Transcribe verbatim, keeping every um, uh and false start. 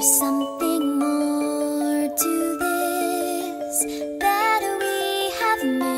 There's something more to this that we have made.